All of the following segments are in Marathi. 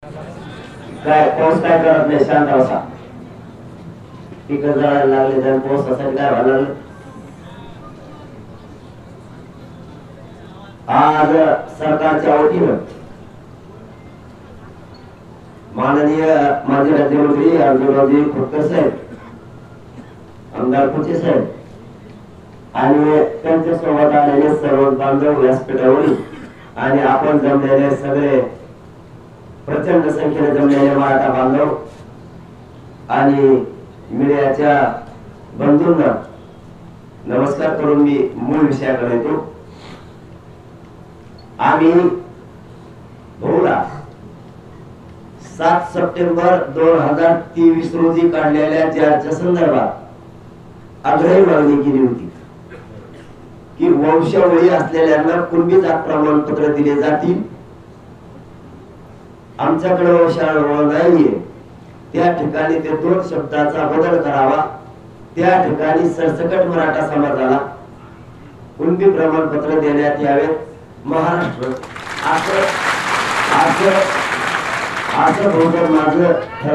काय पाऊस काय करत नाही, शांत बसा. पिकं जळायला लागले तर पावसासाठी काय व्हायला लागलं. आज सरकारच्या वतीनं माननीय माजी राज्यमंत्री अर्जुनरावजी खोतकर साहेब, आमदार पुचे साहेब आणि त्यांच्या सोबत आलेले सर्व बांधव व्यासपीठावरील आणि आपण जमलेले सगळे प्रचंड संख्येने जमलेले मराठा बांधव आणि मीडियाच्या बंधूंना नमस्कार करून मी मूळ विषयाकडे येतो. आम्ही बहुधा 7 सप्टेंबर 2023 रोजी काढलेल्या ज्याच्या संदर्भात आग्रही मागणी केली होती की वंशावळी असलेल्यांना कुणबी जात प्रमाणपत्र दिले जातील. आमच्याकडे वंशावळ नाहीये, त्या ठिकाणी ते 2 शब्दाचा बदल करावा. त्या ठिकाणी सरसकट मराठा समाजाला कुणबी प्रमाणपत्र देण्यात यावे. महाराष्ट्र असं बहुजन माझं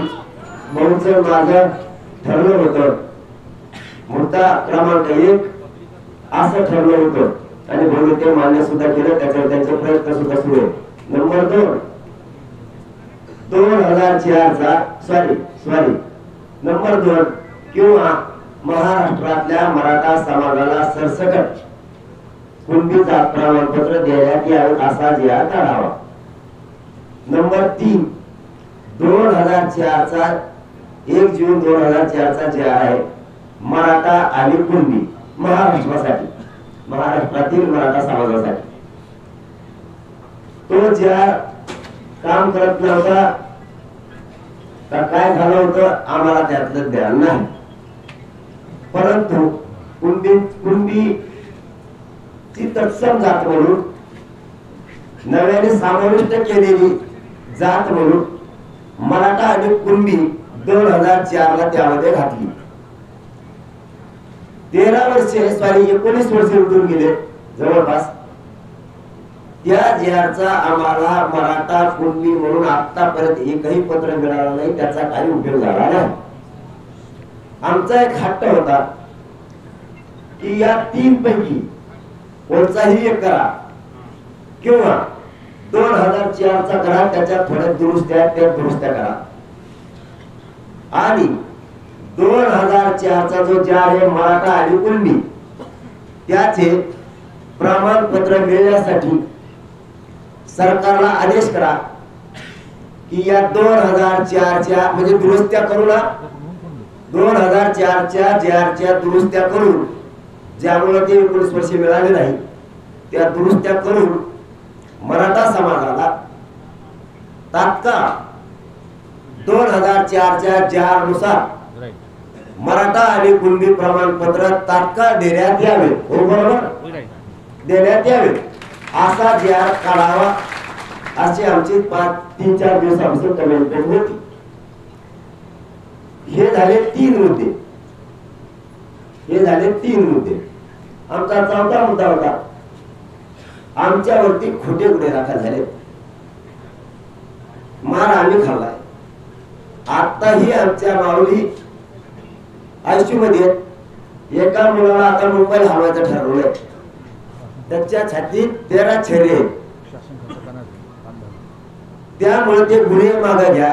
ठरलं होतं. मुद्दा क्रमांक 1 असं ठरलं होतं आणि बहुजन ते मान्य सुद्धा केलं. त्याच्यावर त्यांचे प्रयत्न सुद्धा सुरू आहे. नंबर 2 नंबर 2 किंवा महाराष्ट्रातल्या मराठा समाजाला सरसकट कुणबी जात प्रमाणपत्र देण्यात यावे असा जी आर काढावा. नंबर 3 2004 चा 1 जून 2004 चा जी आर आहे मराठा आणि कुणबी महाराष्ट्रासाठी, महाराष्ट्रातील मराठा समाजासाठी. तो जी आर काम करत नव्हता तर काय झालं होतं आम्हाला त्यातलं ध्यान नाही. परंतु कुणबी ची तत्सम जात म्हणून नव्याने समाविष्ट केलेली जात म्हणून मराठा आणि कुणबी 2004 ला त्यामध्ये घातली. 19 वर्षे उठून गेले जवळपास. त्या जिहारचा आम्हाला मराठा कुणबी म्हणून आतापर्यंत एकही पत्र मिळालं नाही. त्याचा काही उपयोग झाला नाही. आमचा एक हट्ट होता की या 3 पैकी कोणताही एक करा किंवा 2004 चा करा, त्याच्यात थोड्या दुरुस्त्या त्या दुरुस्त्या करा. आणि 2004 चा जो जी आर आहे मराठा आणि कुणबी त्याचे प्रमाणपत्र मिळण्यासाठी सरकारला आदेश करा की या 2004 च्या म्हणजे दुरुस्त्या करून 2004 च्या जी आर च्या दुरुस्त्या करून ज्यामुळे ते 19 वर्षे मिळाले नाही त्या दुरुस्त्या करून मराठा समाजाला तात्काळ 2004 च्या जी आर नुसार मराठा आणि कुणबी प्रमाणपत्र तात्काळ देण्यात यावे. हो बरोबर, देण्यात यावे असा जी आर काढावा अशी आमची 3-4 दिवसापासून कमेंटमेंट होती. हे झाले 3 मुद्दे. आमचा 4था मुद्दा होता आमच्यावरती खोटे गुन्हे दाखल झाले. मार आम्ही खाल्लाय. आताही आमच्या माऊली आयसीयू मध्ये एका मुलाला आता मुंबईला हलवायचं ठरवलंय. त्याच्या छातीत 13 छर्रे. त्यामुळे ते गुन्हे मागे घ्या.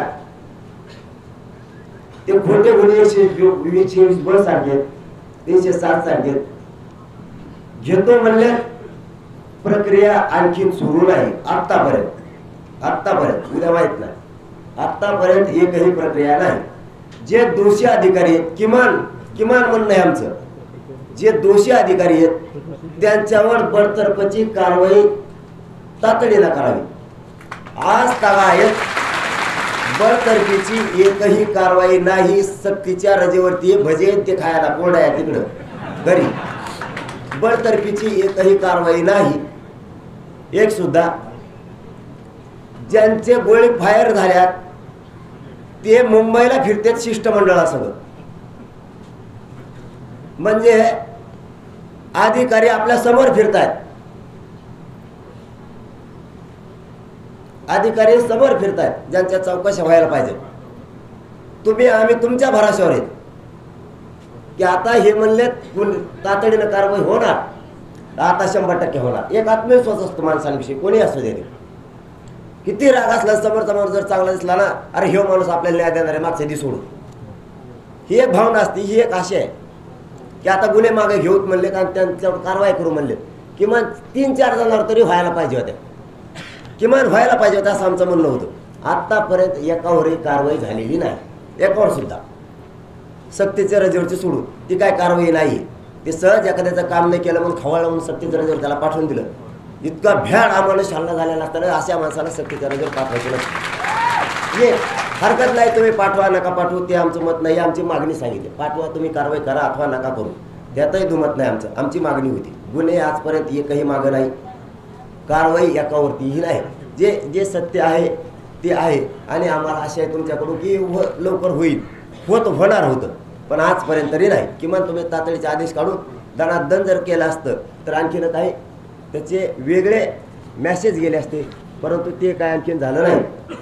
ते खोटे गुन्हे 120 सारखे 307 सारखे घेतो म्हणले. प्रक्रिया आणखी सुरू नाही आतापर्यंत उद्या माहित नाही. आतापर्यंत एकही प्रक्रिया नाही. जे दोषी अधिकारी आहेत किमान म्हणणं आहे आमचं, जे दोषी अधिकारी आहेत त्यांच्यावर बडतर्फची कारवाई तातडीने करावी. आज तागायत बडतर्फीची एकही कारवाई नाही. सक्तीच्या रजेवरती भजे ते खायला कोरड्या आहे तिकडं घरी. बडतर्फीची एकही कारवाई नाही. एक सुद्धा. ज्यांचे गोळी फायर झाल्यात ते मुंबईला फिरतात शिष्टमंडळासह. म्हणजे अधिकारी आपल्या समोर फिरतात. अधिकारी समोर फिरतायत ज्यांच्या चौकशा व्हायला पाहिजे. तुम्ही आम्ही तुमच्या भराशावर आहेत की आता हे म्हणले तातडीनं कारवाई होणार, आता 100% होणार. एक आत्मविश्वास असतो माणसांविषयी, कोणी असू दे. किती राग असला समोरचा माणूस जर चांगला दिसला ना, अरे हे माणूस आपल्याला न्याय देणार आहे, मागच्या दी सोडून, ही एक भावना असते. ही एक आशा आहे की आता गुन्हे मागे घेऊत म्हणले आणि त्यांच्यावर कारवाई करू म्हणले. किमान 3-4 जणांवर तरी व्हायला पाहिजे होत्या, किमान व्हायला पाहिजे होत्या असं आमचं म्हणणं होतं. आत्तापर्यंत एकावरही कारवाई झालेली नाही, एकावर सुद्धा. सक्तीच्या रजेवरची सोडून ती काय कारवाई नाही. ते सहज एखाद्याचं काम नाही केलं म्हणून खवळलं म्हणून सक्तीच्या रजेवर त्याला पाठवून दिलं. इतका भ्याड आम्हाला शालना झालेला असताना अशा माणसाला सक्तीच्या रजेवर पाठवायचं नसतं. ये हरकत नाही, तुम्ही पाठवा नका पाठवू ते आमचं मत नाही. आमची मागणी सांगितली, पाठवा तुम्ही कारवाई करा अथवा नका करू, त्यातही दुमत नाही आमचं. आमची मागणी होती. गुन्हे आजपर्यंत एकही मागं नाही, कारवाई एकावरतीही नाही. जे जे सत्य आहे ते आहे आणि आम्हाला आशा आहे तुमच्याकडून की लवकर होईल. होणार होतं पण आजपर्यंत तरी नाही. किमान तुम्ही तातडीचे आदेश काढून दणादण जर केलं असतं तर आणखीन काही त्याचे वेगळे मेसेज गेले असते, परंतु ते काय आणखीन झालं नाही.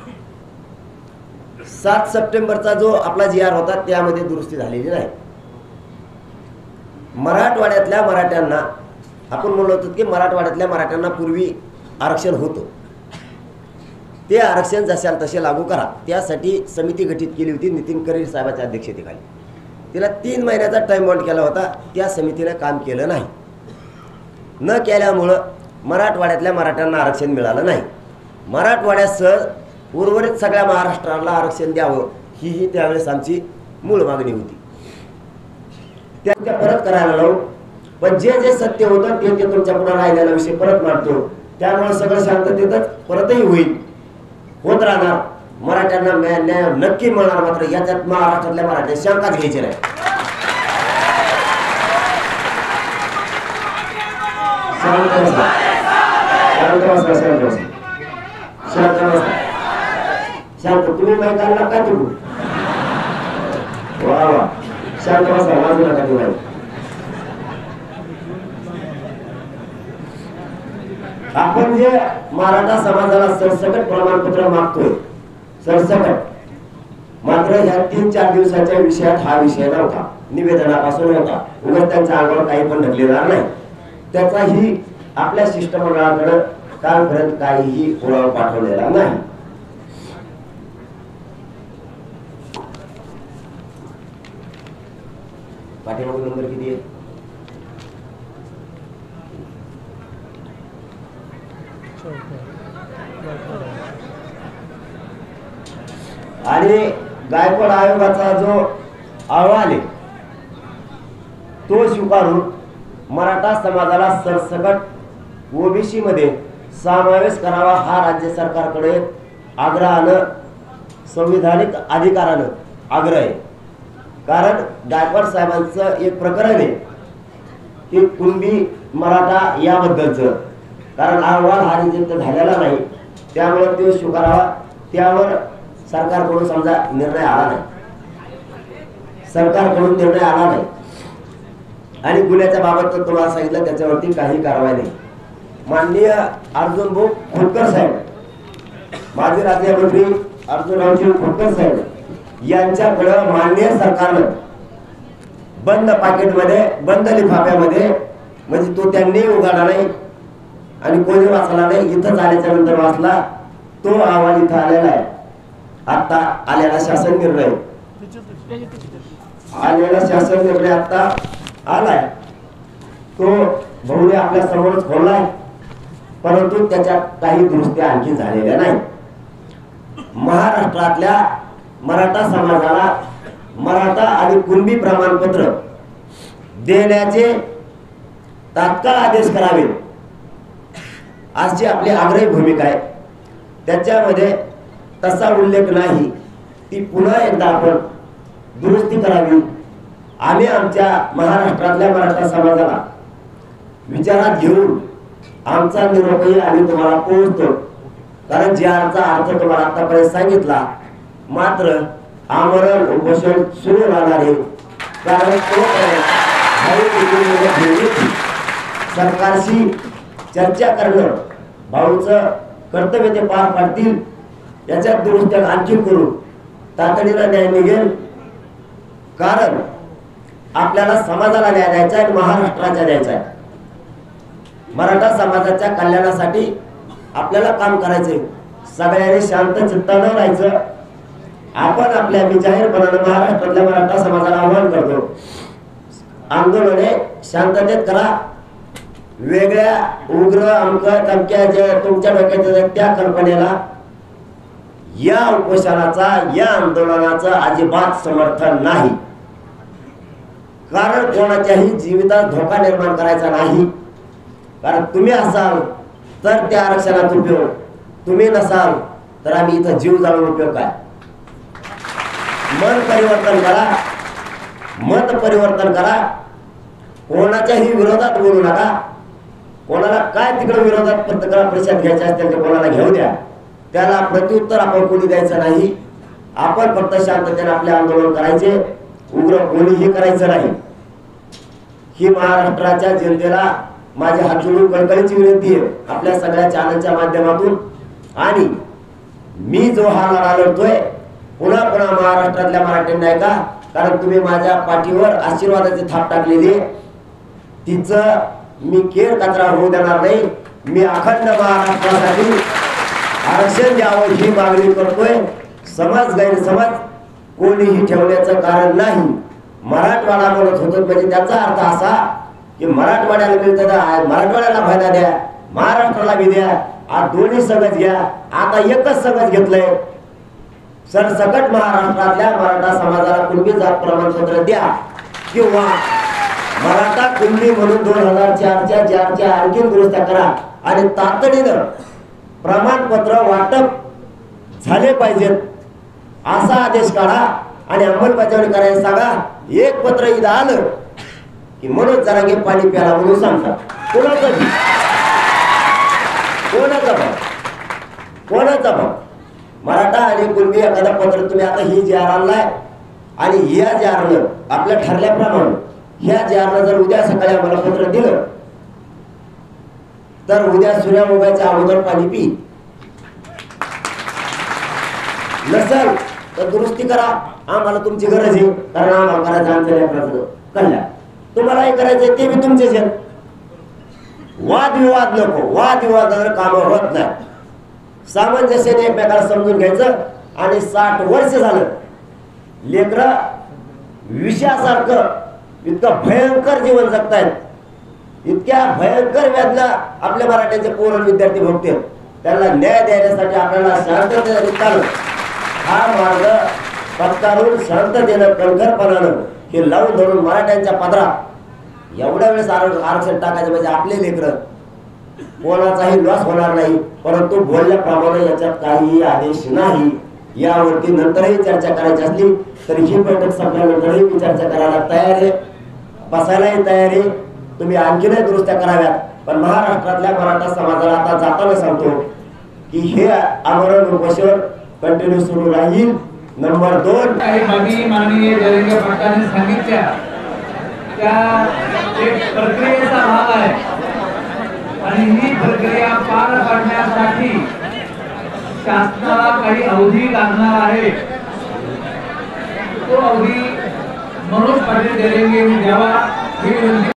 7 सप्टेंबरचा जो आपला GR होता त्यामध्ये दुरुस्ती झालेली नाही. मराठवाड्यातल्या मराठ्यांना आपण म्हणलो होतो की मराठवाड्यातल्या मराठ्यांना पूर्वी आरक्षण होतं, ते आरक्षण जशाल तसे लागू करा. त्यासाठी समिती गठीत केली होती नितीन करीर साहेबांच्या अध्यक्षतेखाली. तिला 3 महिन्याचा टाइम बॉन्ड केला होता. त्या समितीने काम केलं नाही. न केल्यामुळं मराठवाड्यातल्या मराठ्यांना आरक्षण मिळालं नाही. मराठवाड्यासह उर्वरित सगळ्या महाराष्ट्राला आरक्षण द्यावं ही त्यावेळेस आमची मूळ मागणी होती. त्या परत करायला लावू, पण जे जे सत्य होतं ते ते तुमच्या पुढे राहिलेला विषय परत मांडतो. त्यामुळे सगळं शांततेतच परतही होईल, होत राहणार. मराठ्यांना न्याय नक्की मिळणार. मात्र याच्यात महाराष्ट्रातल्या मराठ्या शंकाच घ्यायची नाही. शांत तुम्ही माहिती आणला का तुम्ही? वा वा, शांत बसा, वाजू नका तुम्ही. आपण जे मराठा समाजाला सरसकट प्रमाणपत्र मागतोय, सरसकट, मात्र ह्या 3-4 दिवसाच्या विषयात हा विषय नव्हता, निवेदनापासून होता. उगाच त्यांच्या अंगावर काही पण ढकलेला नाही. त्याचाही आपल्या शिष्टमंडळाकडे कालपर्यंत काहीही पुरावा पाठवलेला नाही. पाठीमागून नंबर किती आहे? आणि गायकवाड आयोगाचा जो अहवाल आहे तो स्वीकारून मराठा समाजाला सरसकट ओबीसी मध्ये समावेश करावा हा राज्य सरकारकडे आग्रहानं, संविधानिक अधिकारानं आग्रह आहे. कारण गायकवाड साहेबांचं एक प्रकरण आहे की कुणबी मराठा याबद्दलचं, कारण अहवाल हा रिजेक्ट झालेला नाही, त्यामुळे तो स्वीकारावा. त्यावर सरकारकडून समजा निर्णय आला नाही, सरकारकडून निर्णय आला नाही. आणि गुन्ह्याच्या बाबत तर तुम्हाला सांगितलं त्याच्यावरती काही कारवाई नाही. माननीय अर्जुन भाऊ खोतकर साहेब, माजी राज्यमंत्री अर्जुनरावजी खोतकर साहेब यांच्याकडे माननीय सरकारनं बंद पाकिटमध्ये, बंद लिफाफ्यामध्ये, म्हणजे तो त्यांनी उघडला नाही आणि कोणी वाचला नाही, इथंच आल्याच्या नंतर वाचला तो अहवाल इथं आलेला आहे. आता आलेला शासन निर्णय, आलेला शासन निर्णय आता आलाय, तो भाऊने आपल्या समोरच खोललाय, परंतु त्याच्यात काही दुरुस्त्या आणखी झालेल्या नाही. महाराष्ट्रातल्या मराठा समाजाला मराठा आणि कुणबी प्रमाणपत्र देण्याचे तात्काळ आदेश करावे अशी आपली आग्रही भूमिका आहे. त्याच्यामध्ये तसा उल्लेख नाही, ती पुन्हा एकदा आपण दुरुस्ती करावी. आम्ही आमच्या महाराष्ट्रातल्या मराठा समाजाला विचारात घेऊन आमचा निरोपही आम्ही तुम्हाला पोहोचतो. कारण GRचा अर्थ तुम्हाला आतापर्यंत सांगितला, मात्र आमरण उपोषण सुरू राहणार आहे. कारण सरकारशी चर्चा करणं, भाऊचं कर्तव्य ते पार पाडतील, याच्यात दुरुस्त्या आणखी करू, तातडीनं न्याय निघेल. कारण आपल्याला समाजाला न्याय द्यायचा आहे, महाराष्ट्राचा द्यायचा आहे. मराठा समाजाच्या कल्याणासाठी आपल्याला काम करायचंय. सगळ्यांनी शांत चित्तानं राहायचं. आपण आपल्या मी जाहीरपणानं महाराष्ट्रातल्या मराठा समाजाला आवाहन करतो, आंदोलने शांततेत करा. वेगळ्या उग्र अंक तमक्या जे तुमच्या डोक्यात येतात त्या कल्पनेला, या उपोषणाचा, या आंदोलनाचं अजिबात समर्थन नाही. कारण कोणाच्याही जीवितात धोका निर्माण करायचा नाही. कारण तुम्ही असाल तर त्या आरक्षणात उपयोग, तुम्ही नसाल तर आम्ही इथं जीव जाळून उपयोग काय. मन परिवर्तन करा, मत परिवर्तन करा. कोणाच्याही विरोधात बोलू नका. कोणाला काय तिकडे विरोधात पत्रकार परिषद घ्यायची असतील तर कोणाला घेऊ द्या. त्याला प्रत्युत्तर आपण कोणी द्यायचं नाही. आपण फक्त शांततेने आपले आंदोलन करायचे, उग्र कोणीही करायचं नाही. ही महाराष्ट्राच्या जनतेला माझी हात जोडून कळकळीची विनंती आहे आपल्या सगळ्या चॅनलच्या माध्यमातून. आणि मी जो हा लढा लढतोय पुन्हा पुन्हा महाराष्ट्रातल्या मराठ्यांना आहे का, कारण तुम्ही माझ्या पाठीवर आशीर्वादाची थाप टाकलेली, तिचं मी केर कचरा होऊ देणार नाही. मी अखंड महाराष्ट्रासाठी आरक्षण द्यावं ही मागणी करतोय. समाज गैरसमज कोणीही ठेवण्याचं कारण नाही. मराठवाडा म्हणत होतो म्हणजे त्याचा अर्थ असा की मराठवाड्याला मिळतं तर मराठवाड्याला फायदा द्या, महाराष्ट्राला बी द्या. आज दोन्ही संघच घ्या. आता एकच संघच घेतलंय. सरसकट महाराष्ट्रातल्या मराठा समाजाला कुणबी जात प्रमाणपत्र द्या किंवा मराठा कुणबी म्हणून 2004च्या आणखी दुरुस्त्या करा आणि तातडीनं प्रमाणपत्र वाटप झाले पाहिजेत असा आदेश काढा आणि अंमलबजावणी करायला सांगा. एक पत्र इथं आलं की मनोज जरांगे पाणी प्याला म्हणून सांगतात. कोणाचा भाव मराठा आणि कुणबी एखादं पत्र तुम्ही आता ही जी आर आणलाय आणि या जी आरनं आपल्या ठरल्याप्रमाणे ह्या जी आरनं जर उद्या सकाळी आम्हाला पत्र दिलं तर उद्या सूर्या उगायच्या अगोदर पाणी पी. नसेल तर दुरुस्ती करा. आम्हाला तुमची गरज आहे, कारण आम्हाला करायचं आमच्या लेकराचं कल्याण. तुम्हालाही करायचंय ते बी तुमचेच आहेत. वादविवाद नको. वादविवाद काम होत नाही. सामंजस्याने एकमेकाला समजून घ्यायचं. आणि 60 वर्ष झालं लेकरं विषयासारखं इतकं भयंकर जीवन जगतायत. इतक्या भयंकर व्याधला आपल्या मराठ्याचे पोरण विद्यार्थी भोगतील. त्यांना न्याय देण्यासाठी आपल्याला शांततेने हा मार्ग पत्करून शांततेनं कणखरपणानं हे लावून धरून मराठ्यांच्या पदरात एवढ्या वेळेस आरक्षण टाकायचं म्हणजे आपले लेकरं कोणाचाही लॉस होणार नाही. परंतु बोलल्याप्रमाणे याच्यात काही आदेश नाही. यावरती नंतरही चर्चा करायची असली तर ही बैठक संपल्यानंतरही मी चर्चा करायला तयार आहे, बसायलाही तयार आहे. तुम्ही आणखीनही दुरुस्त्या कराव्यात. पण महाराष्ट्रातल्या मराठा समाजाला आता जाताना सांगतो की हे आमरण उपोषण कंटिन्यू सुरू राहील. नंबर 2 काही बाबी माननीय जयंत पाटलांनी सांगितल्या त्या एक प्रक्रियेचा भाग आहे आणि ही प्रक्रिया पार पाडण्यासाठी शासनाला काही अवधी लागणार आहे. तो अवधी मनोज पाटील द्यावा ही विनंती